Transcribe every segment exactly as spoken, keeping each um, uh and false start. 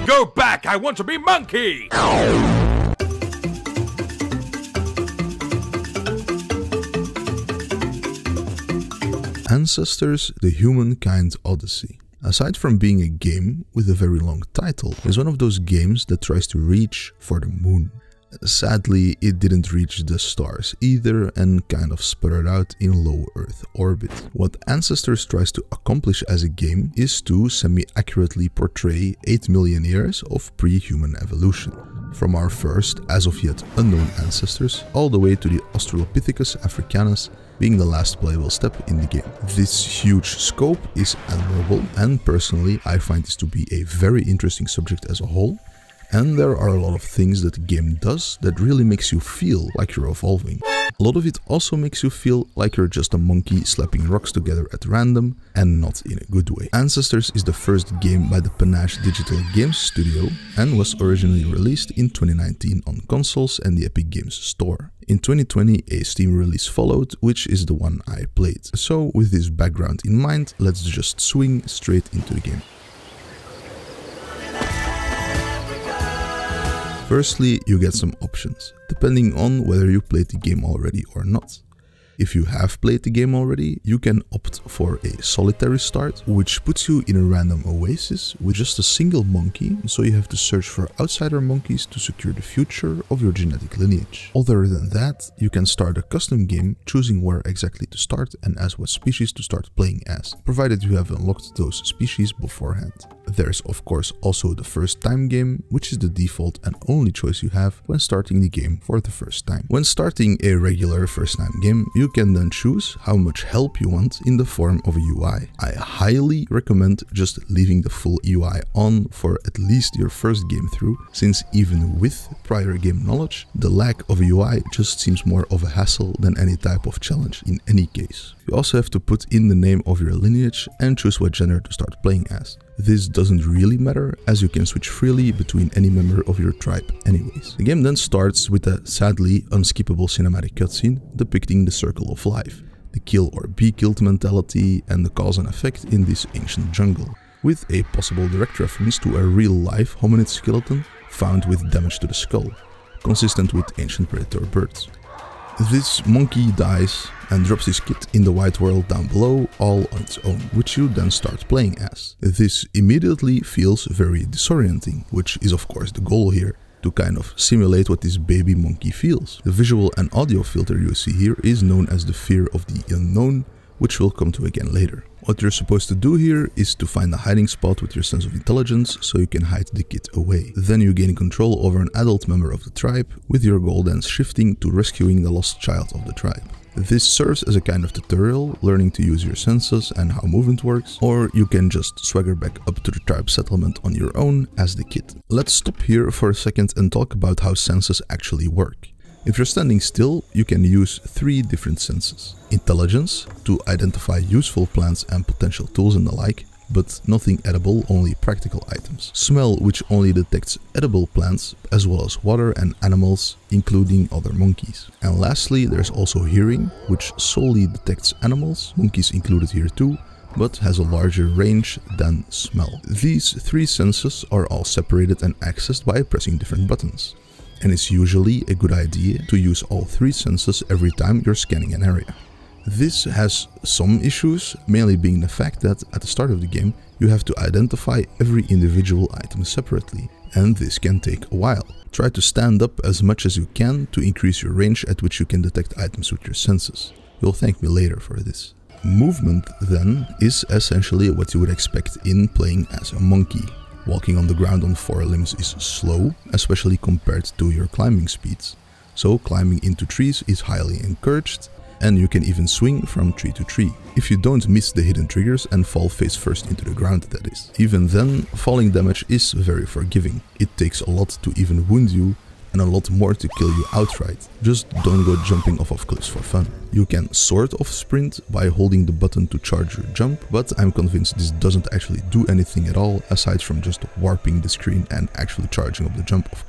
Go back! I want to be monkey! Ancestors: The Humankind Odyssey. Aside from being a game with a very long title, it's one of those games that tries to reach for the moon. Sadly, it didn't reach the stars either and kind of sputtered out in low Earth orbit. What Ancestors tries to accomplish as a game is to semi-accurately portray eight million years of pre-human evolution. From our first, as of yet unknown ancestors, all the way to the Australopithecus africanus being the last playable step in the game. This huge scope is admirable, and personally I find this to be a very interesting subject as a whole. And there are a lot of things that the game does that really makes you feel like you're evolving. A lot of it also makes you feel like you're just a monkey slapping rocks together at random, and not in a good way. Ancestors is the first game by the Panache Digital Games studio and was originally released in twenty nineteen on consoles and the Epic Games Store. In twenty twenty, a Steam release followed, which is the one I played. So with this background in mind, let's just swing straight into the game. Firstly, you get some options, depending on whether you played the game already or not. If you have played the game already, you can opt for a solitary start, which puts you in a random oasis with just a single monkey, so you have to search for outsider monkeys to secure the future of your genetic lineage. Other than that, you can start a custom game, choosing where exactly to start and as what species to start playing as, provided you have unlocked those species beforehand. There's of course also the first time game, which is the default and only choice you have when starting the game for the first time. When starting a regular first time game, you can then choose how much help you want in the form of a U I. I highly recommend just leaving the full U I on for at least your first game through, since even with prior game knowledge, the lack of a U I just seems more of a hassle than any type of challenge in any case. You also have to put in the name of your lineage and choose what gender to start playing as. This doesn't really matter, as you can switch freely between any member of your tribe anyways. The game then starts with a sadly unskippable cinematic cutscene depicting the circle of life, the kill or be killed mentality and the cause and effect in this ancient jungle, with a possible direct reference to a real-life hominid skeleton found with damage to the skull, consistent with ancient predator birds. This monkey dies and drops his kit in the white world down below all on its own, which you then start playing as. This immediately feels very disorienting, which is of course the goal here, to kind of simulate what this baby monkey feels. The visual and audio filter you see here is known as the fear of the unknown, which we'll come to again later. What you're supposed to do here is to find a hiding spot with your sense of intelligence so you can hide the kit away. Then you gain control over an adult member of the tribe, with your goal then shifting to rescuing the lost child of the tribe. This serves as a kind of tutorial, learning to use your senses and how movement works, or you can just swagger back up to the tribe settlement on your own as the kid. Let's stop here for a second and talk about how senses actually work. If you're standing still, you can use three different senses. Intelligence, to identify useful plants and potential tools and the like, but nothing edible, only practical items. Smell, which only detects edible plants, as well as water and animals, including other monkeys. And lastly, there's also Hearing, which solely detects animals, monkeys included here too, but has a larger range than Smell. These three senses are all separated and accessed by pressing different buttons. And it's usually a good idea to use all three senses every time you're scanning an area. This has some issues, mainly being the fact that at the start of the game you have to identify every individual item separately, and this can take a while. Try to stand up as much as you can to increase your range at which you can detect items with your senses. You'll thank me later for this. Movement then is essentially what you would expect in playing as a monkey. Walking on the ground on four limbs is slow, especially compared to your climbing speeds. So climbing into trees is highly encouraged, and you can even swing from tree to tree. If you don't miss the hidden triggers and fall face first into the ground, that is. Even then, falling damage is very forgiving. It takes a lot to even wound you, and a lot more to kill you outright. Just don't go jumping off of cliffs for fun. You can sort of sprint by holding the button to charge your jump, but I'm convinced this doesn't actually do anything at all, aside from just warping the screen and actually charging up the jump, of course.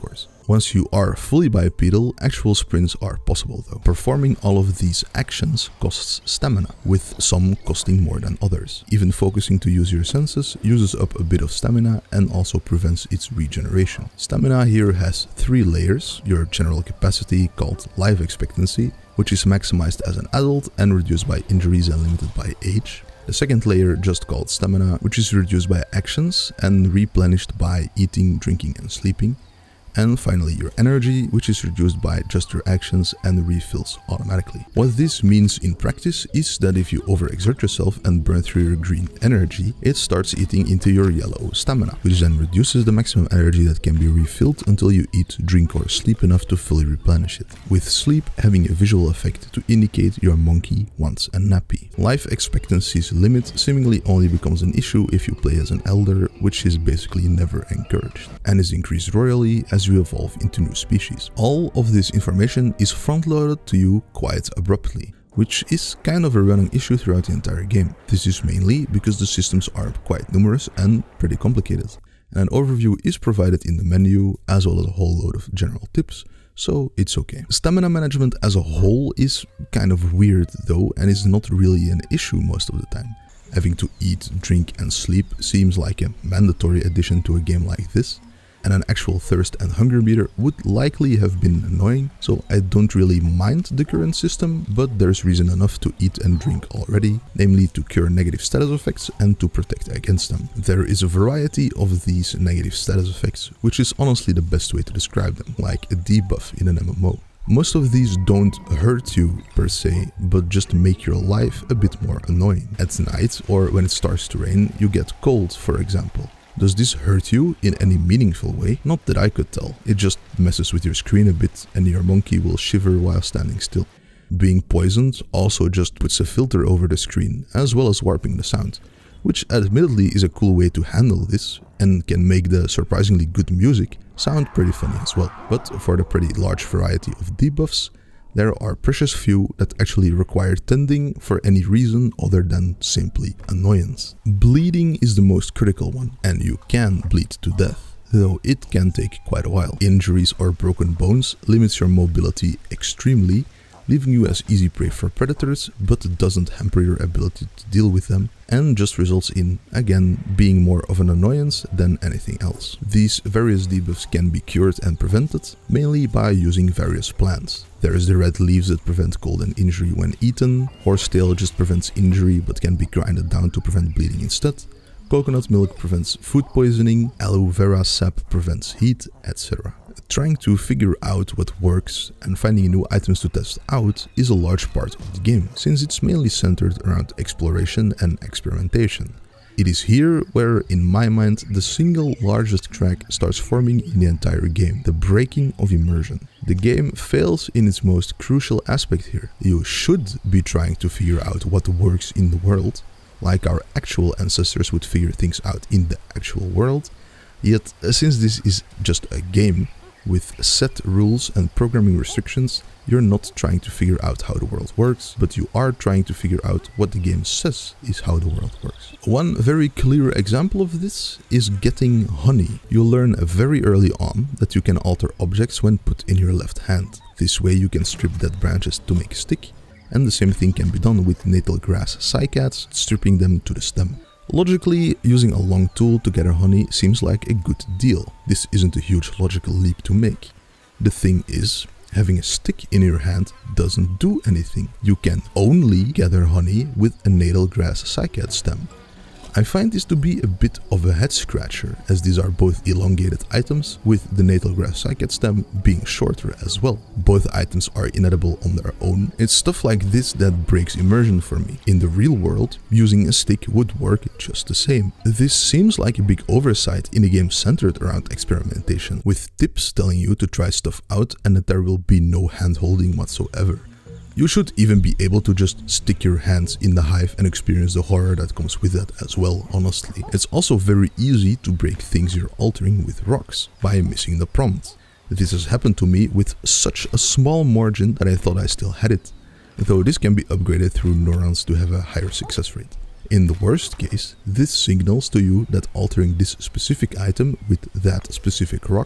Once you are fully bipedal, actual sprints are possible though. Performing all of these actions costs stamina, with some costing more than others. Even focusing to use your senses uses up a bit of stamina and also prevents its regeneration. Stamina here has three layers: your general capacity, called life expectancy, which is maximized as an adult and reduced by injuries and limited by age. The second layer, just called stamina, which is reduced by actions and replenished by eating, drinking and sleeping. And finally your energy, which is reduced by just your actions and refills automatically. What this means in practice is that if you overexert yourself and burn through your green energy, it starts eating into your yellow stamina, which then reduces the maximum energy that can be refilled until you eat, drink or sleep enough to fully replenish it, with sleep having a visual effect to indicate your monkey wants a nappy. Life expectancy's limit seemingly only becomes an issue if you play as an elder, which is basically never encouraged, and is increased royally as you evolve into new species. All of this information is front-loaded to you quite abruptly, which is kind of a running issue throughout the entire game. This is mainly because the systems are quite numerous and pretty complicated, and an overview is provided in the menu, as well as a whole load of general tips, so it's okay. Stamina management as a whole is kind of weird though, and is not really an issue most of the time. Having to eat, drink and sleep seems like a mandatory addition to a game like this, and an actual thirst and hunger meter would likely have been annoying, so I don't really mind the current system, but there's reason enough to eat and drink already, namely to cure negative status effects and to protect against them. There is a variety of these negative status effects, which is honestly the best way to describe them, like a debuff in an M M O. Most of these don't hurt you per se, but just make your life a bit more annoying. At night or when it starts to rain, you get cold, for example. Does this hurt you in any meaningful way? Not that I could tell. It just messes with your screen a bit and your monkey will shiver while standing still. Being poisoned also just puts a filter over the screen, as well as warping the sound, which admittedly is a cool way to handle this and can make the surprisingly good music sound pretty funny as well. But for the pretty large variety of debuffs, there are precious few that actually require tending for any reason other than simply annoyance. Bleeding is the most critical one, and you can bleed to death, though it can take quite a while. Injuries or broken bones limits your mobility extremely, leaving you as easy prey for predators, but doesn't hamper your ability to deal with them, and just results in, again, being more of an annoyance than anything else. These various debuffs can be cured and prevented, mainly by using various plants. There is the red leaves that prevent cold and injury when eaten, horsetail just prevents injury but can be grinded down to prevent bleeding instead, coconut milk prevents food poisoning, aloe vera sap prevents heat, et cetera. Trying to figure out what works and finding new items to test out is a large part of the game, since it's mainly centered around exploration and experimentation. It is here where, in my mind, the single largest crack starts forming in the entire game, the breaking of immersion. The game fails in its most crucial aspect here. You should be trying to figure out what works in the world, like our actual ancestors would figure things out in the actual world, yet since this is just a game, with set rules and programming restrictions, you're not trying to figure out how the world works, but you are trying to figure out what the game says is how the world works. One very clear example of this is getting honey. You'll learn very early on that you can alter objects when put in your left hand. This way you can strip dead branches to make a stick, and the same thing can be done with natal grass cycads, stripping them to the stem. Logically, using a long tool to gather honey seems like a good deal. This isn't a huge logical leap to make. The thing is, having a stick in your hand doesn't do anything. You can only gather honey with a natal grass cycad stem. I find this to be a bit of a head scratcher, as these are both elongated items, with the natal grass cycad stem being shorter as well. Both items are inedible on their own. It's stuff like this that breaks immersion for me. In the real world, using a stick would work just the same. This seems like a big oversight in a game centered around experimentation, with tips telling you to try stuff out and that there will be no hand-holding whatsoever. You should even be able to just stick your hands in the hive and experience the horror that comes with that as well, honestly. It's also very easy to break things you're altering with rocks, by missing the prompt. This has happened to me with such a small margin that I thought I still had it, though this can be upgraded through neurons to have a higher success rate. In the worst case, this signals to you that altering this specific item with that specific rock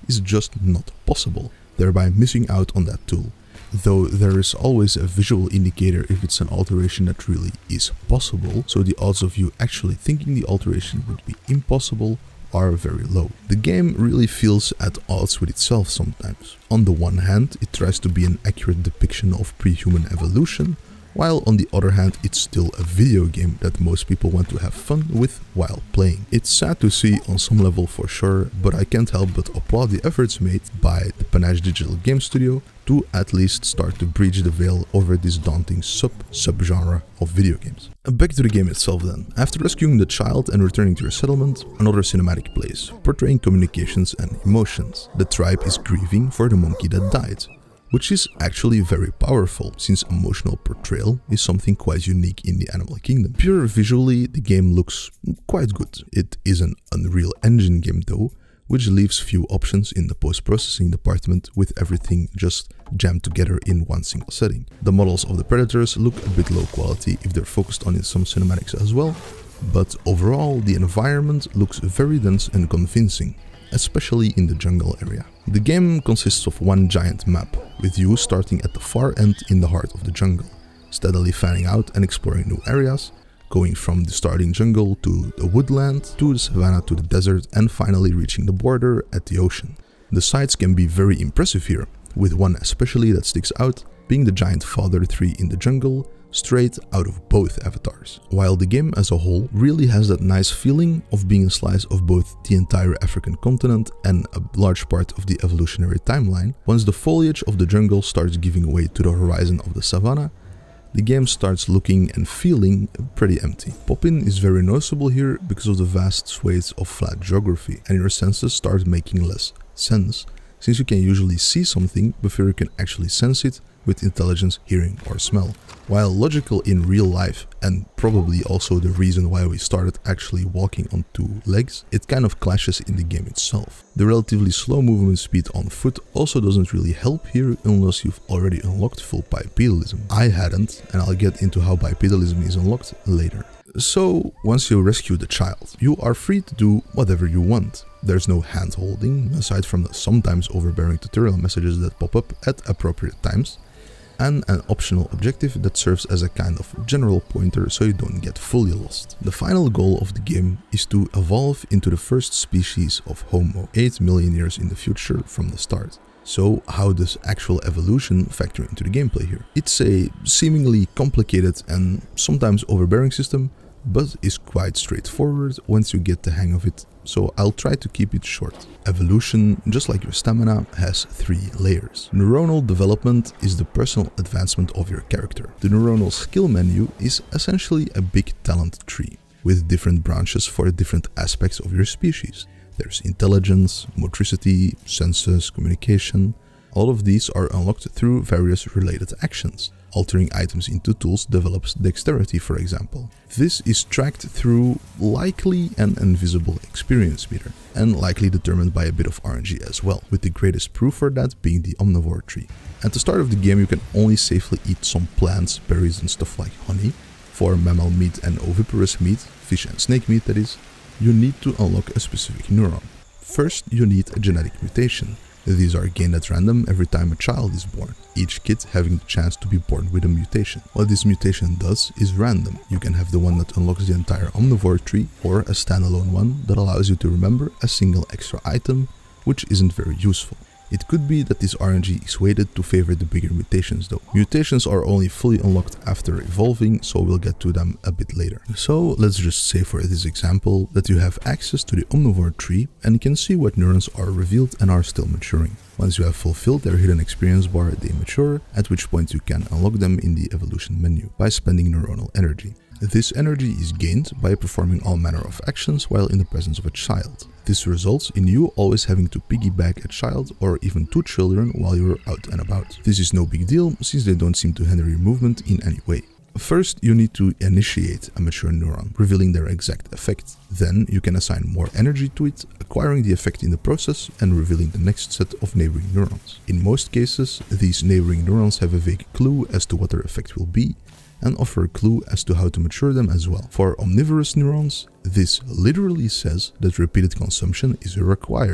is just not possible, thereby missing out on that tool. Though there is always a visual indicator if it's an alteration that really is possible, so the odds of you actually thinking the alteration would be impossible are very low. The game really feels at odds with itself sometimes. On the one hand, it tries to be an accurate depiction of pre-human evolution, while on the other hand it's still a video game that most people want to have fun with while playing. It's sad to see on some level for sure, but I can't help but applaud the efforts made by the Panache Digital Game Studio to at least start to breach the veil over this daunting sub-subgenre of video games. Back to the game itself then. After rescuing the child and returning to your settlement, another cinematic plays, portraying communications and emotions. The tribe is grieving for the monkey that died, which is actually very powerful, since emotional portrayal is something quite unique in the Animal Kingdom. Pure visually, the game looks quite good. It is an Unreal Engine game though, which leaves few options in the post-processing department with everything just jammed together in one single setting. The models of the predators look a bit low quality if they're focused on in some cinematics as well, but overall the environment looks very dense and convincing, especially in the jungle area. The game consists of one giant map, with you starting at the far end in the heart of the jungle, steadily fanning out and exploring new areas, going from the starting jungle to the woodland, to the savanna to the desert, and finally reaching the border at the ocean. The sights can be very impressive here, with one especially that sticks out being the giant fodder tree in the jungle, straight out of both avatars. While the game as a whole really has that nice feeling of being a slice of both the entire African continent and a large part of the evolutionary timeline, once the foliage of the jungle starts giving way to the horizon of the savanna, the game starts looking and feeling pretty empty. Pop-in is very noticeable here because of the vast swathes of flat geography, and your senses start making less sense, since you can usually see something before you can actually sense it with intelligence, hearing or smell. While logical in real life, and probably also the reason why we started actually walking on two legs, it kind of clashes in the game itself. The relatively slow movement speed on foot also doesn't really help here unless you've already unlocked full bipedalism. I hadn't, and I'll get into how bipedalism is unlocked later. So, once you rescue the child, you are free to do whatever you want. There's no hand-holding, aside from the sometimes overbearing tutorial messages that pop up at appropriate times, and an optional objective that serves as a kind of general pointer so you don't get fully lost. The final goal of the game is to evolve into the first species of Homo, eight million years in the future from the start. So how does actual evolution factor into the gameplay here? It's a seemingly complicated and sometimes overbearing system, but is quite straightforward once you get the hang of it, so I'll try to keep it short. Evolution, just like your stamina, has three layers. Neuronal development is the personal advancement of your character. The neuronal skill menu is essentially a big talent tree, with different branches for different aspects of your species. There's intelligence, motricity, senses, communication. All of these are unlocked through various related actions. Altering items into tools develops dexterity, for example. This is tracked through likely an invisible experience meter, and likely determined by a bit of R N G as well, with the greatest proof for that being the omnivore tree. At the start of the game you can only safely eat some plants, berries and stuff like honey. For mammal meat and oviparous meat, fish and snake meat that is, you need to unlock a specific neuron. First, you need a genetic mutation. These are gained at random every time a child is born, each kid having the chance to be born with a mutation. What this mutation does is random. You can have the one that unlocks the entire omnivore tree, or a standalone one that allows you to remember a single extra item, which isn't very useful. It could be that this R N G is weighted to favor the bigger mutations though. Mutations are only fully unlocked after evolving, so we'll get to them a bit later. So let's just say for this example that you have access to the omnivore tree and can see what neurons are revealed and are still maturing. Once you have fulfilled their hidden experience bar, they mature, at which point you can unlock them in the evolution menu by spending neuronal energy. This energy is gained by performing all manner of actions while in the presence of a child. This results in you always having to piggyback a child or even two children while you're out and about. This is no big deal, since they don't seem to hinder your movement in any way. First, you need to initiate a mature neuron, revealing their exact effect. Then you can assign more energy to it, acquiring the effect in the process and revealing the next set of neighboring neurons. In most cases, these neighboring neurons have a vague clue as to what their effect will be, and offer a clue as to how to mature them as well. For omnivorous neurons, this literally says that repeated consumption is required,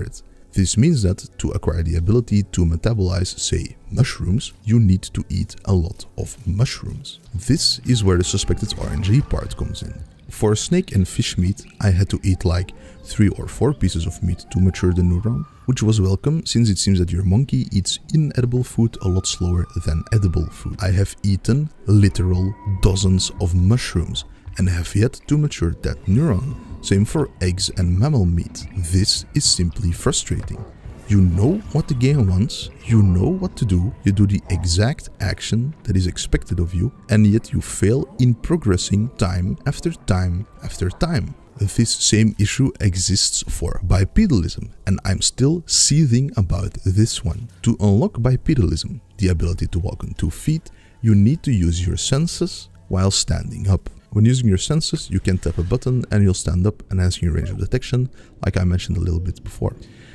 This means that to acquire the ability to metabolize, say, mushrooms, you need to eat a lot of mushrooms. This is where the suspected R N G part comes in. For snake and fish meat, I had to eat like three or four pieces of meat to mature the neuron, which was welcome since it seems that your monkey eats inedible food a lot slower than edible food. I have eaten literal dozens of mushrooms and have yet to mature that neuron. Same for eggs and mammal meat. This is simply frustrating. You know what the game wants, you know what to do, you do the exact action that is expected of you, and yet you fail in progressing time after time after time. This same issue exists for bipedalism, and I'm still seething about this one. To unlock bipedalism, the ability to walk on two feet, you need to use your senses while standing up. When using your senses, you can tap a button and you'll stand up, enhancing your range of detection, like I mentioned a little bit before.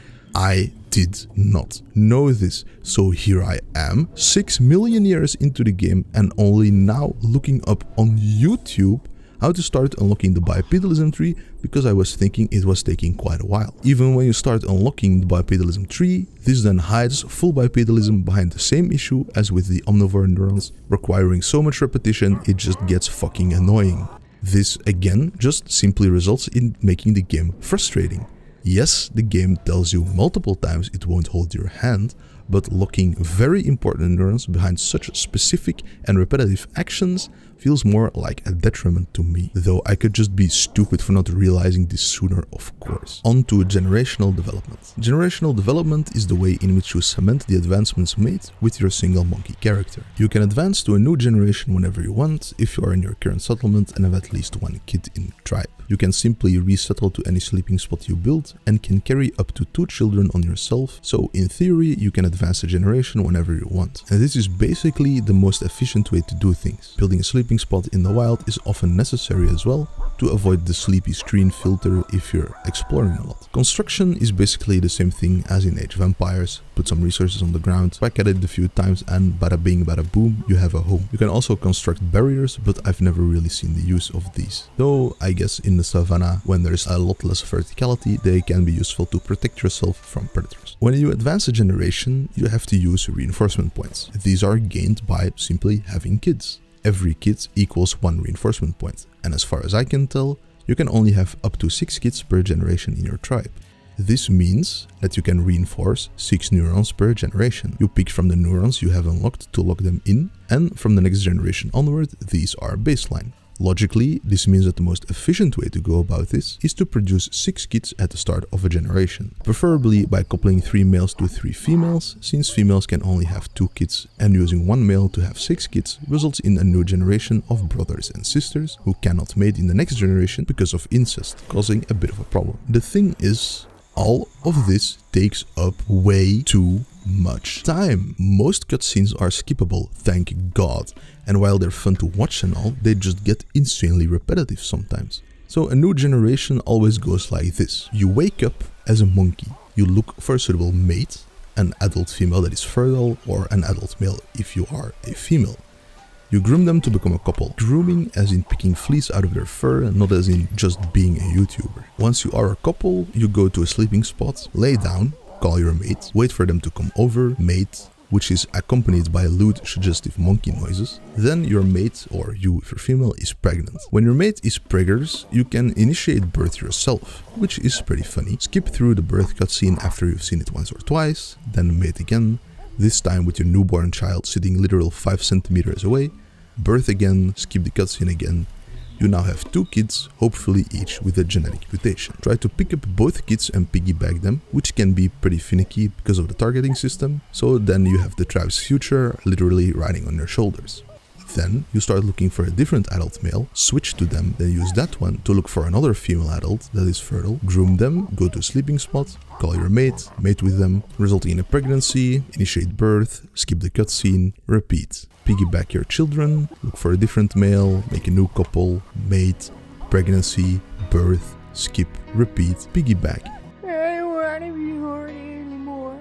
I did not know this, so here I am, six million years into the game and only now looking up on YouTube how to start unlocking the bipedalism tree, because I was thinking it was taking quite a while. Even when you start unlocking the bipedalism tree, this then hides full bipedalism behind the same issue as with the omnivore neurons, requiring so much repetition it just gets fucking annoying. This again just simply results in making the game frustrating. Yes, the game tells you multiple times it won't hold your hand, but locking very important neurons behind such specific and repetitive actions feels more like a detriment to me, though I could just be stupid for not realizing this sooner, of course. On to generational development. Generational development is the way in which you cement the advancements made with your single monkey character. You can advance to a new generation whenever you want if you are in your current settlement and have at least one kid in your tribe. You can simply resettle to any sleeping spot you build and can carry up to two children on yourself, so in theory you can advance a generation whenever you want. And this is basically the most efficient way to do things. Building a sleeping spot in the wild is often necessary as well to avoid the sleepy screen filter if you're exploring a lot. Construction is basically the same thing as in Age of Empires. Put some resources on the ground, whack at it a few times and bada bing bada boom, you have a home. You can also construct barriers, but I've never really seen the use of these. Though I guess in the savannah, when there's a lot less verticality, they can be useful to protect yourself from predators. When you advance a generation, you have to use reinforcement points. These are gained by simply having kids. Every kid equals one reinforcement point, and as far as I can tell, you can only have up to six kids per generation in your tribe. This means that you can reinforce six neurons per generation. You pick from the neurons you have unlocked to lock them in, and from the next generation onward, these are baseline. Logically, this means that the most efficient way to go about this is to produce six kids at the start of a generation, preferably by coupling three males to three females, since females can only have two kids, and using one male to have six kids results in a new generation of brothers and sisters who cannot mate in the next generation because of incest, causing a bit of a problem. The thing is, all of this takes up way too much time. Most cutscenes are skippable, thank God, and while they're fun to watch and all, they just get insanely repetitive sometimes. So a new generation always goes like this. You wake up as a monkey, you look for a suitable mate, an adult female that is fertile, or an adult male if you are a female. You groom them to become a couple. Grooming as in picking fleece out of their fur, not as in just being a YouTuber. Once you are a couple, you go to a sleeping spot, lay down, call your mate, wait for them to come over, mate, which is accompanied by lewd, suggestive monkey noises. Then your mate, or you if you're female, is pregnant. When your mate is preggers, you can initiate birth yourself, which is pretty funny. Skip through the birth cutscene after you've seen it once or twice, then mate again, this time with your newborn child sitting literal five centimeters away, birth again, skip the cutscene again. You now have two kids, hopefully each with a genetic mutation. Try to pick up both kids and piggyback them, which can be pretty finicky because of the targeting system, so then you have the tribe's future literally riding on your shoulders. Then you start looking for a different adult male, switch to them, then use that one to look for another female adult that is fertile, groom them, go to a sleeping spot, call your mate, mate with them, resulting in a pregnancy, initiate birth, skip the cutscene, repeat. Piggyback your children, look for a different male, make a new couple, mate, pregnancy, birth, skip, repeat, piggyback. I don't want to be horny anymore.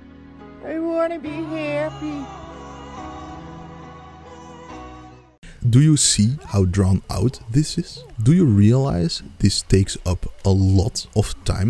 I want to be happy. Do you see how drawn out this is? Do you realize this takes up a lot of time?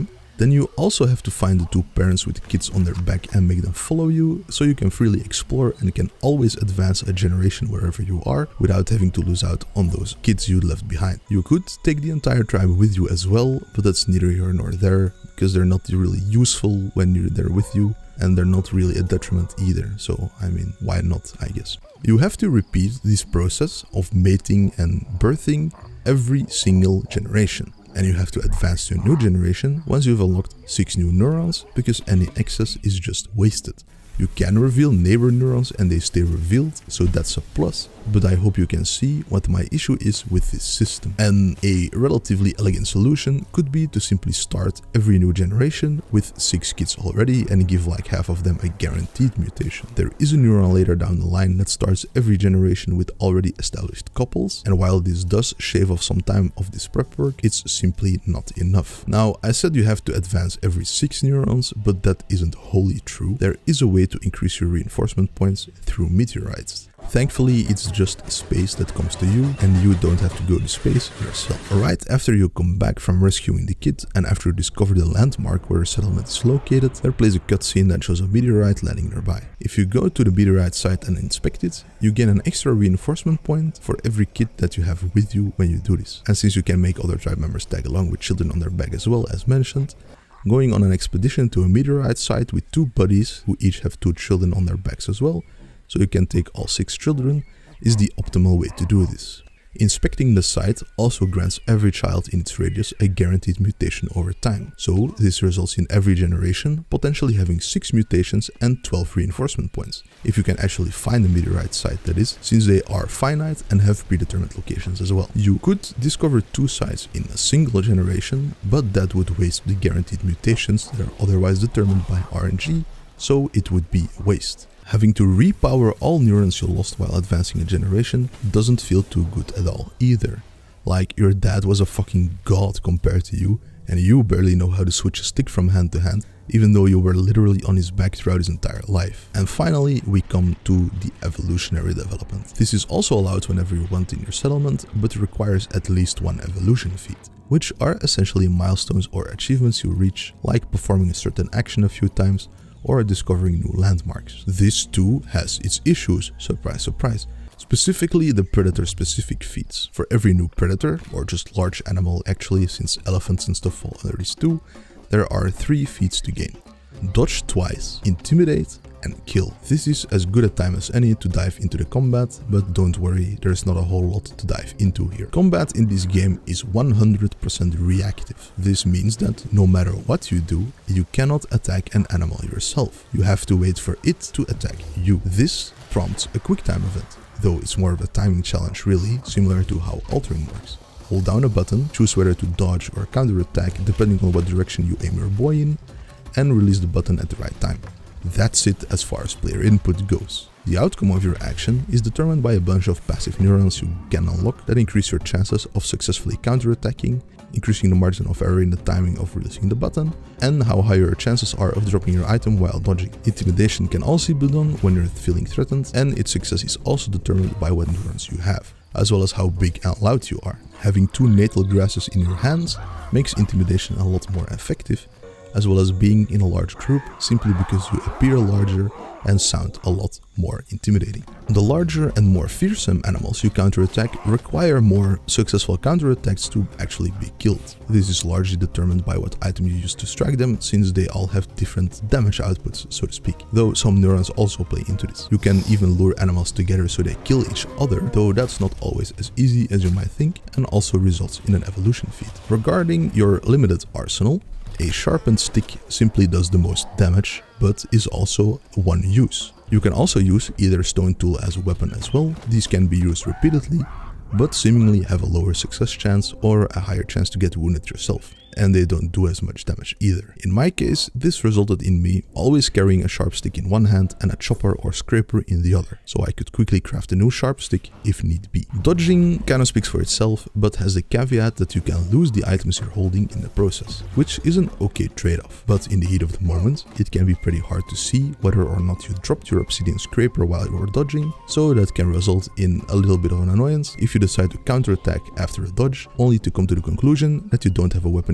Then you also have to find the two parents with kids on their back and make them follow you, so you can freely explore and can always advance a generation wherever you are without having to lose out on those kids you left behind. You could take the entire tribe with you as well, but that's neither here nor there, because they're not really useful when you're there with you, and they're not really a detriment either, so I mean, why not, I guess. You have to repeat this process of mating and birthing every single generation, and you have to advance to a new generation once you've unlocked six new neurons, because any excess is just wasted. You can reveal neighbor neurons and they stay revealed, so that's a plus, but I hope you can see what my issue is with this system. And a relatively elegant solution could be to simply start every new generation with six kids already and give like half of them a guaranteed mutation. There is a neuron later down the line that starts every generation with already established couples, and while this does shave off some time of this prep work, it's simply not enough. Now, I said you have to advance every six neurons, but that isn't wholly true. There is a way to increase your reinforcement points through meteorites. Thankfully, it's just space that comes to you and you don't have to go to space yourself. Right after you come back from rescuing the kid and after you discover the landmark where a settlement is located, there plays a cutscene that shows a meteorite landing nearby. If you go to the meteorite site and inspect it, you gain an extra reinforcement point for every kid that you have with you when you do this. And since you can make other tribe members tag along with children on their back as well, as mentioned, going on an expedition to a meteorite site with two buddies who each have two children on their backs as well, so you can take all six children, is the optimal way to do this. Inspecting the site also grants every child in its radius a guaranteed mutation over time, so this results in every generation potentially having six mutations and twelve reinforcement points, if you can actually find the meteorite site, that is, since they are finite and have predetermined locations as well. You could discover two sites in a single generation, but that would waste the guaranteed mutations that are otherwise determined by R N G, so it would be a waste. Having to repower all neurons you lost while advancing a generation doesn't feel too good at all either. Like your dad was a fucking god compared to you, and you barely know how to switch a stick from hand to hand, even though you were literally on his back throughout his entire life. And finally, we come to the evolutionary development. This is also allowed whenever you want in your settlement, but requires at least one evolution feat, which are essentially milestones or achievements you reach, like performing a certain action a few times, or discovering new landmarks. This too has its issues, surprise surprise, specifically the predator-specific feats. For every new predator, or just large animal actually, since elephants and stuff fall under these too, there are three feats to gain. Dodge twice, intimidate, and kill. This is as good a time as any to dive into the combat, but don't worry, there's not a whole lot to dive into here. Combat in this game is one hundred percent reactive. This means that no matter what you do, you cannot attack an animal yourself. You have to wait for it to attack you. This prompts a quick time event, though it's more of a timing challenge really, similar to how altering works. Hold down a button, choose whether to dodge or counterattack depending on what direction you aim your boy in, and release the button at the right time. That's it as far as player input goes. The outcome of your action is determined by a bunch of passive neurons you can unlock that increase your chances of successfully counterattacking, increasing the margin of error in the timing of releasing the button, and how high your chances are of dropping your item while dodging. Intimidation can also be done when you're feeling threatened, and its success is also determined by what neurons you have, as well as how big and loud you are. Having two natal grasses in your hands makes intimidation a lot more effective, as well as being in a large group simply because you appear larger and sound a lot more intimidating. The larger and more fearsome animals you counterattack require more successful counterattacks to actually be killed. This is largely determined by what item you use to strike them, since they all have different damage outputs, so to speak, though some neurons also play into this. You can even lure animals together so they kill each other, though that's not always as easy as you might think, and also results in an evolution feat. Regarding your limited arsenal, a sharpened stick simply does the most damage, but is also one use. You can also use either stone tool as a weapon as well. These can be used repeatedly, but seemingly have a lower success chance or a higher chance to get wounded yourself, and they don't do as much damage either. In my case, this resulted in me always carrying a sharp stick in one hand and a chopper or scraper in the other, so I could quickly craft a new sharp stick if need be. Dodging kinda speaks for itself, but has the caveat that you can lose the items you're holding in the process, which is an okay trade-off, but in the heat of the moment, it can be pretty hard to see whether or not you dropped your obsidian scraper while you were dodging, so that can result in a little bit of an annoyance if you decide to counterattack after a dodge, only to come to the conclusion that you don't have a weapon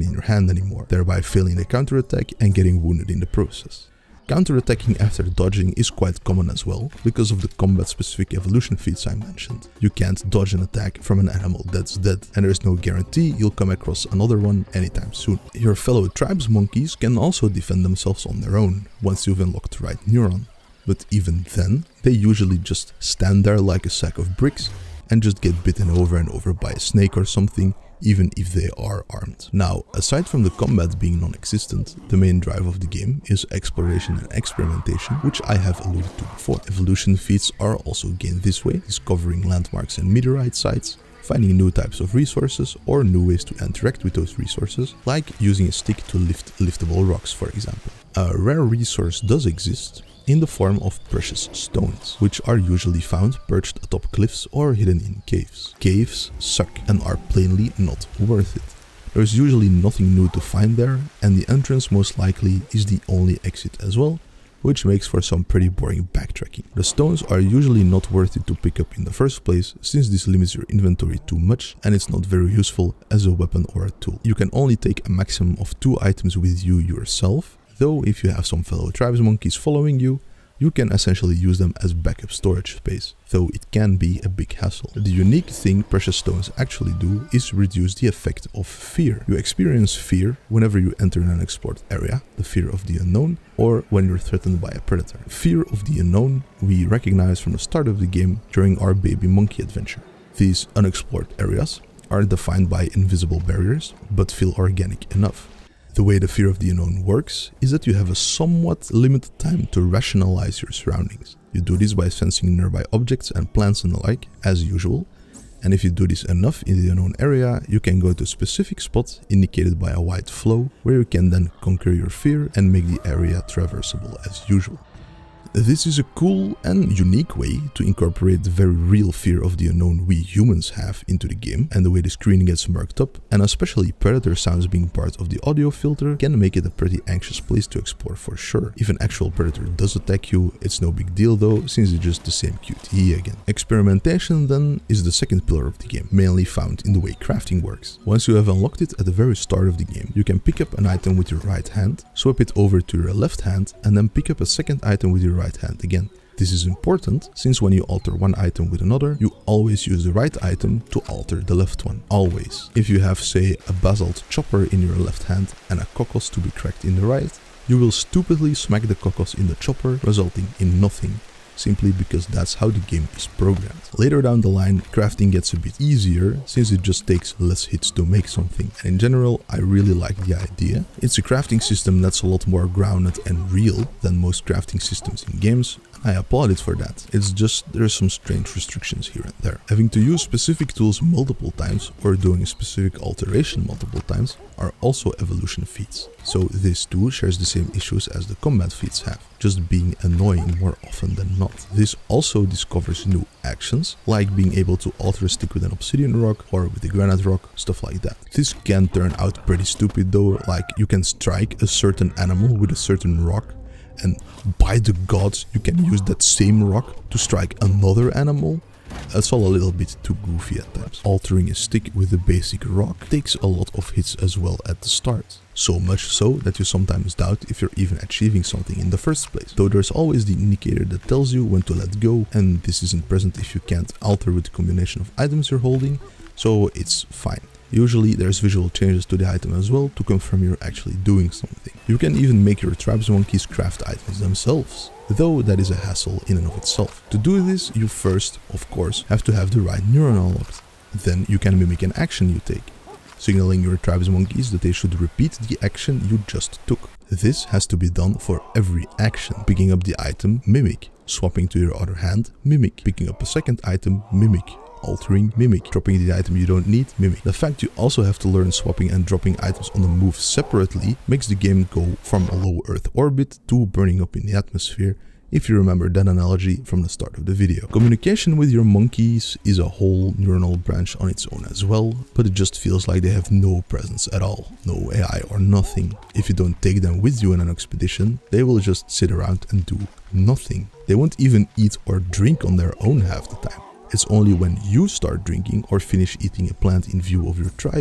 in your hand anymore, thereby failing the counterattack and getting wounded in the process. Counterattacking after dodging is quite common as well, because of the combat specific evolution feats I mentioned. You can't dodge an attack from an animal that's dead, and there's no guarantee you'll come across another one anytime soon. Your fellow tribes monkeys can also defend themselves on their own, once you've unlocked the right neuron. But even then, they usually just stand there like a sack of bricks and just get bitten over and over by a snake or something, even if they are armed. Now, aside from the combat being non-existent, the main drive of the game is exploration and experimentation, which I have alluded to before. Evolution feats are also gained this way, discovering landmarks and meteorite sites, finding new types of resources or new ways to interact with those resources, like using a stick to lift liftable rocks, for example. A rare resource does exist, in the form of precious stones, which are usually found perched atop cliffs or hidden in caves. Caves suck and are plainly not worth it. There's usually nothing new to find there, and the entrance most likely is the only exit as well, which makes for some pretty boring backtracking. The stones are usually not worth it to pick up in the first place, since this limits your inventory too much and it's not very useful as a weapon or a tool. You can only take a maximum of two items with you yourself, though if you have some fellow tribes monkeys following you, you can essentially use them as backup storage space, though it can be a big hassle. The unique thing precious stones actually do is reduce the effect of fear. You experience fear whenever you enter an unexplored area, the fear of the unknown, or when you're threatened by a predator. Fear of the unknown we recognize from the start of the game during our baby monkey adventure. These unexplored areas are defined by invisible barriers, but feel organic enough. The way the fear of the unknown works is that you have a somewhat limited time to rationalize your surroundings. You do this by sensing nearby objects and plants and the like, as usual, and if you do this enough in the unknown area, you can go to a specific spot indicated by a white flow, where you can then conquer your fear and make the area traversable as usual. This is a cool and unique way to incorporate the very real fear of the unknown we humans have into the game, and the way the screen gets murked up, and especially predator sounds being part of the audio filter, can make it a pretty anxious place to explore for sure. If an actual predator does attack you, it's no big deal though, since it's just the same Q T E again. Experimentation then is the second pillar of the game, mainly found in the way crafting works. Once you have unlocked it at the very start of the game, you can pick up an item with your right hand, swap it over to your left hand, and then pick up a second item with your right hand again. This is important, since when you alter one item with another, you always use the right item to alter the left one. Always. If you have, say, a basalt chopper in your left hand and a cocos to be cracked in the right, you will stupidly smack the cocos in the chopper, resulting in nothing, simply because that's how the game is programmed. Later down the line, crafting gets a bit easier, since it just takes less hits to make something, and in general I really like the idea. It's a crafting system that's a lot more grounded and real than most crafting systems in games, and I applaud it for that. It's just there's some strange restrictions here and there. Having to use specific tools multiple times or doing a specific alteration multiple times are also evolution feats. So this too shares the same issues as the combat feats have, just being annoying more often than not. This also discovers new actions, like being able to alter a stick with an obsidian rock or with a granite rock, stuff like that. This can turn out pretty stupid though, like you can strike a certain animal with a certain rock, and by the gods you can use that same rock to strike another animal. That's all a little bit too goofy at times. Altering a stick with a basic rock takes a lot of hits as well at the start. So much so that you sometimes doubt if you're even achieving something in the first place. Though there's always the indicator that tells you when to let go, and this isn't present if you can't alter with the combination of items you're holding, so it's fine. Usually there's visual changes to the item as well to confirm you're actually doing something. You can even make your tribes monkeys craft items themselves, though that is a hassle in and of itself. To do this, you first, of course, have to have the right neuron unlocked. Then you can mimic an action you take, signaling your tribes monkeys that they should repeat the action you just took. This has to be done for every action. Picking up the item, mimic. Swapping to your other hand, mimic. Picking up a second item, mimic. Altering, mimic. Dropping the item you don't need, mimic. The fact you also have to learn swapping and dropping items on the move separately makes the game go from a low Earth orbit to burning up in the atmosphere, if you remember that analogy from the start of the video. Communication with your monkeys is a whole neuronal branch on its own as well, but it just feels like they have no presence at all. No A I or nothing. If you don't take them with you in an expedition, they will just sit around and do nothing. They won't even eat or drink on their own half the time. It's only when you start drinking or finish eating a plant in view of your tribe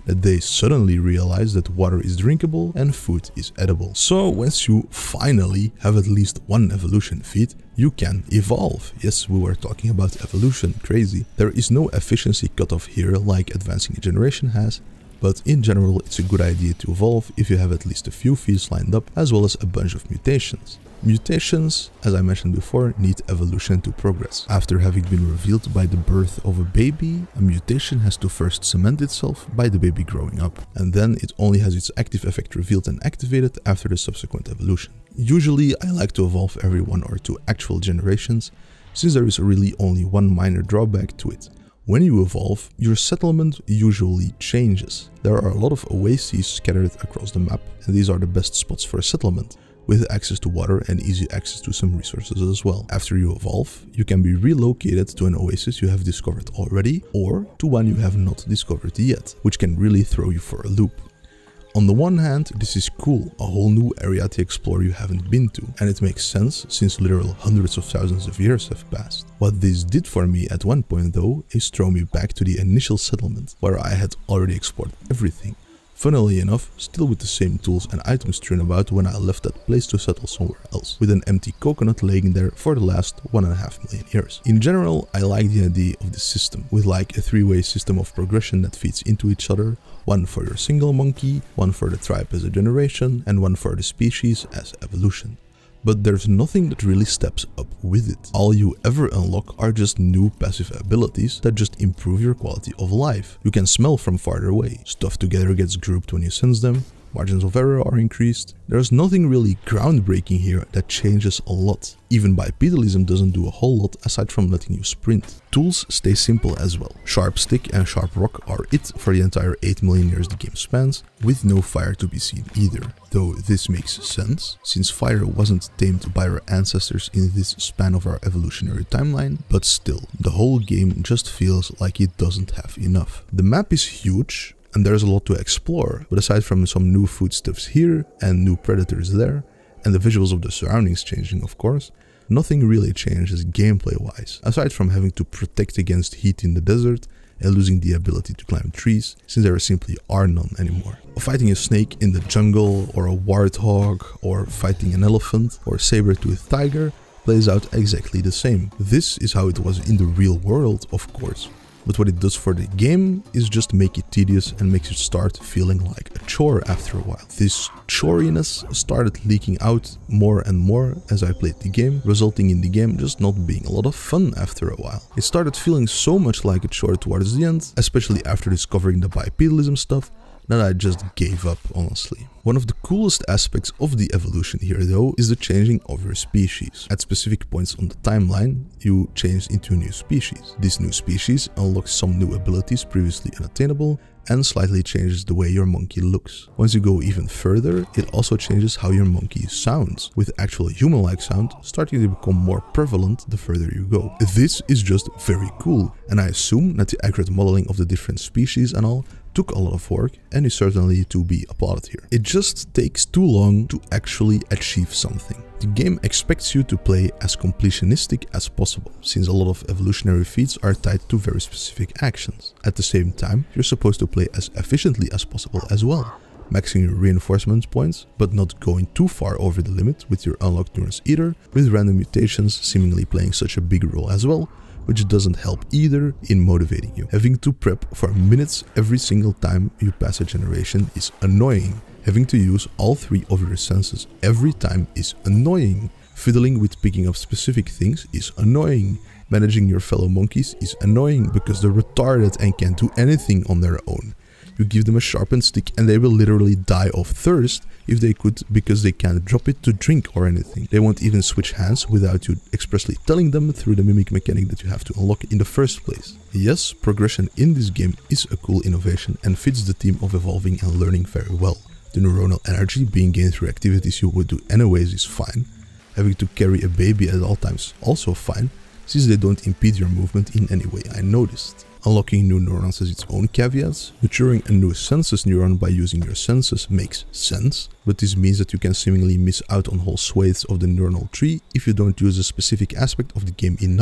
that they suddenly realize that water is drinkable and food is edible. So once you finally have at least one evolution feat, you can evolve. Yes, we were talking about evolution, crazy. There is no efficiency cutoff here like advancing a generation has, but in general it's a good idea to evolve if you have at least a few feats lined up as well as a bunch of mutations. Mutations, as I mentioned before, need evolution to progress. After having been revealed by the birth of a baby, a mutation has to first cement itself by the baby growing up, and then it only has its active effect revealed and activated after the subsequent evolution. Usually I like to evolve every one or two actual generations, since there is really only one minor drawback to it. When you evolve, your settlement usually changes. There are a lot of oases scattered across the map, and these are the best spots for a settlement, with access to water and easy access to some resources as well. After you evolve, you can be relocated to an oasis you have discovered already, or to one you have not discovered yet, which can really throw you for a loop. On the one hand, this is cool, a whole new area to explore you haven't been to, and it makes sense since literal hundreds of thousands of years have passed. What this did for me at one point though, is throw me back to the initial settlement, where I had already explored everything. Funnily enough, still with the same tools and items strewn about when I left that place to settle somewhere else, with an empty coconut laying there for the last one and a half million years. In general, I like the idea of this system, with like a three-way system of progression that feeds into each other, one for your single monkey, one for the tribe as a generation, and one for the species as evolution. But there's nothing that really steps up with it. All you ever unlock are just new passive abilities that just improve your quality of life. You can smell from farther away, stuff together gets grouped when you sense them, margins of error are increased. There's nothing really groundbreaking here that changes a lot. Even bipedalism doesn't do a whole lot aside from letting you sprint. Tools stay simple as well. Sharp stick and sharp rock are it for the entire eight million years the game spans, with no fire to be seen either. Though this makes sense, since fire wasn't tamed by our ancestors in this span of our evolutionary timeline, but still, the whole game just feels like it doesn't have enough. The map is huge, and there's a lot to explore, but aside from some new foodstuffs here and new predators there, and the visuals of the surroundings changing of course, nothing really changes gameplay wise, aside from having to protect against heat in the desert and losing the ability to climb trees, since there simply are none anymore. Fighting a snake in the jungle, or a warthog, or fighting an elephant or saber-toothed tiger plays out exactly the same. This is how it was in the real world, of course. But what it does for the game is just make it tedious and makes it start feeling like a chore after a while. This choriness started leaking out more and more as I played the game, resulting in the game just not being a lot of fun after a while. It started feeling so much like a chore towards the end, especially after discovering the bipedalism stuff, that I just gave up, honestly. One of the coolest aspects of the evolution here though is the changing of your species. At specific points on the timeline, you change into a new species. This new species unlocks some new abilities previously unattainable and slightly changes the way your monkey looks. Once you go even further, it also changes how your monkey sounds, with actual human-like sound starting to become more prevalent the further you go. This is just very cool, and I assume that the accurate modeling of the different species and all took a lot of work and is certainly to be applauded here. It just takes too long to actually achieve something. The game expects you to play as completionistic as possible, since a lot of evolutionary feats are tied to very specific actions. At the same time, you're supposed to play as efficiently as possible as well, maxing your reinforcement points, but not going too far over the limit with your unlocked neurons either, with random mutations seemingly playing such a big role as well, which doesn't help either in motivating you. Having to prep for minutes every single time you pass a generation is annoying. Having to use all three of your senses every time is annoying. Fiddling with picking up specific things is annoying. Managing your fellow monkeys is annoying because they're retarded and can't do anything on their own. You give them a sharpened stick and they will literally die of thirst if they could, because they can't drop it to drink or anything. They won't even switch hands without you expressly telling them through the mimic mechanic that you have to unlock in the first place. Yes, progression in this game is a cool innovation and fits the theme of evolving and learning very well. The neuronal energy being gained through activities you would do anyways is fine. Having to carry a baby at all times also fine, since they don't impede your movement in any way, I noticed. Unlocking new neurons has its own caveats. Maturing a new sensus neuron by using your senses makes sense, but this means that you can seemingly miss out on whole swathes of the neuronal tree if you don't use a specific aspect of the game enough.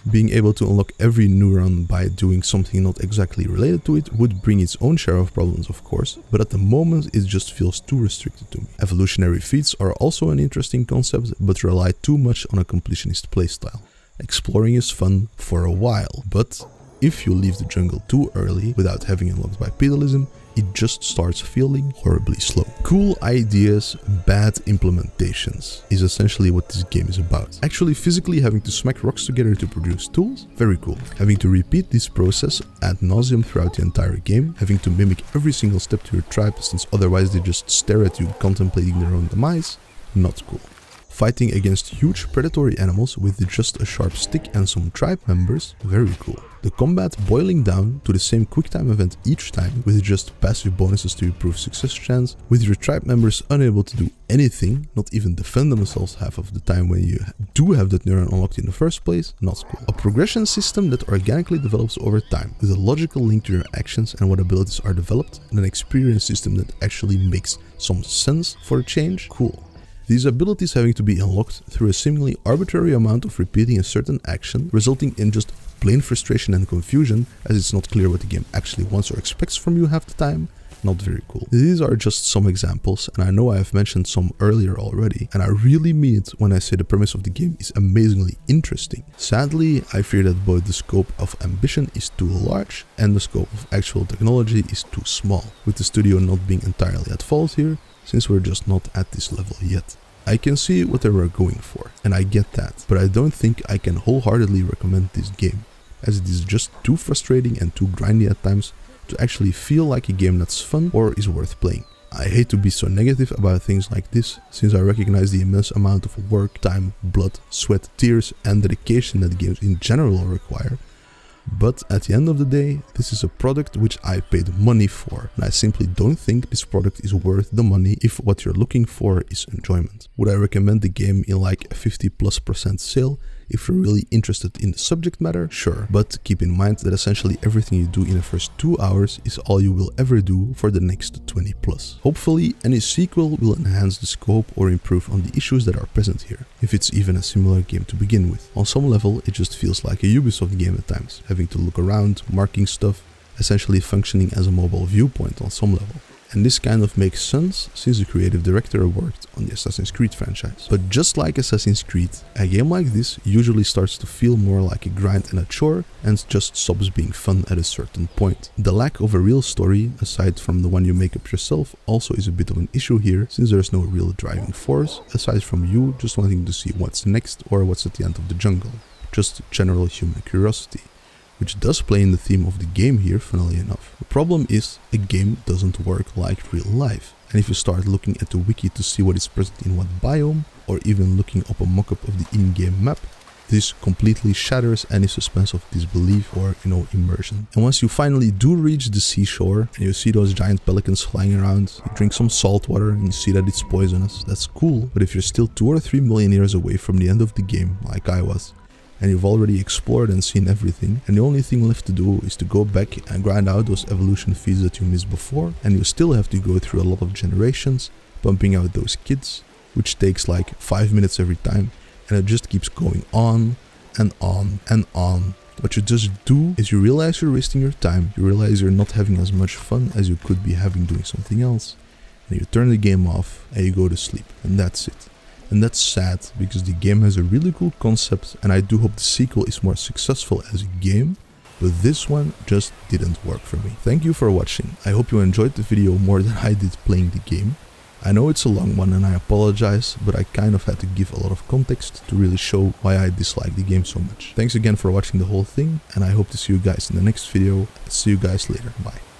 Being able to unlock every neuron by doing something not exactly related to it would bring its own share of problems, of course, but at the moment it just feels too restricted to me. Evolutionary feats are also an interesting concept, but rely too much on a completionist playstyle. Exploring is fun for a while, but if you leave the jungle too early without having unlocked bipedalism, it just starts feeling horribly slow. Cool ideas, bad implementations is essentially what this game is about. Actually physically having to smack rocks together to produce tools, very cool. Having to repeat this process ad nauseum throughout the entire game, having to mimic every single step to your tribe since otherwise they just stare at you contemplating their own demise, not cool. Fighting against huge predatory animals with just a sharp stick and some tribe members, very cool. The combat boiling down to the same quicktime event each time with just passive bonuses to improve success chance, with your tribe members unable to do anything, not even defend themselves half of the time when you do have that neuron unlocked in the first place, not cool. A progression system that organically develops over time, with a logical link to your actions and what abilities are developed, and an experience system that actually makes some sense for a change, cool. These abilities having to be unlocked through a seemingly arbitrary amount of repeating a certain action, resulting in just plain frustration and confusion as it's not clear what the game actually wants or expects from you half the time, not very cool. These are just some examples, and I know I have mentioned some earlier already, and I really mean it when I say the premise of the game is amazingly interesting. Sadly, I fear that both the scope of ambition is too large and the scope of actual technology is too small, with the studio not being entirely at fault here, since we're just not at this level yet. I can see what they were going for, and I get that, but I don't think I can wholeheartedly recommend this game, as it is just too frustrating and too grindy at times to actually feel like a game that's fun or is worth playing. I hate to be so negative about things like this, since I recognize the immense amount of work, time, blood, sweat, tears and dedication that games in general require. But at the end of the day, this is a product which I paid money for, and I simply don't think this product is worth the money if what you're looking for is enjoyment. Would I recommend the game in like a fifty plus percent sale? If you're really interested in the subject matter, sure, but keep in mind that essentially everything you do in the first two hours is all you will ever do for the next twenty plus. Hopefully any sequel will enhance the scope or improve on the issues that are present here, if it's even a similar game to begin with. On some level it just feels like a Ubisoft game at times, having to look around, marking stuff, essentially functioning as a mobile viewpoint on some level. And this kind of makes sense since the creative director worked on the Assassin's Creed franchise. But just like Assassin's Creed, a game like this usually starts to feel more like a grind and a chore and just stops being fun at a certain point. The lack of a real story, aside from the one you make up yourself, also is a bit of an issue here, since there's no real driving force, aside from you just wanting to see what's next or what's at the end of the jungle. Just general human curiosity, which does play in the theme of the game here, funnily enough. The problem is, a game doesn't work like real life. And if you start looking at the wiki to see what is present in what biome, or even looking up a mock-up of the in-game map, this completely shatters any suspense of disbelief or, you know, immersion. And once you finally do reach the seashore, and you see those giant pelicans flying around, you drink some salt water and you see that it's poisonous, that's cool. But if you're still two or three million years away from the end of the game, like I was, and you've already explored and seen everything, and the only thing left to do is to go back and grind out those evolution feeds that you missed before, and you still have to go through a lot of generations, pumping out those kids, which takes like five minutes every time, and it just keeps going on and on and on. What you just do is you realize you're wasting your time, you realize you're not having as much fun as you could be having doing something else, and you turn the game off and you go to sleep, and that's it. And that's sad, because the game has a really cool concept, and I do hope the sequel is more successful as a game, but this one just didn't work for me. Thank you for watching. I hope you enjoyed the video more than I did playing the game. I know it's a long one and I apologize, but I kind of had to give a lot of context to really show why I dislike the game so much. Thanks again for watching the whole thing, and I hope to see you guys in the next video. See you guys later. Bye.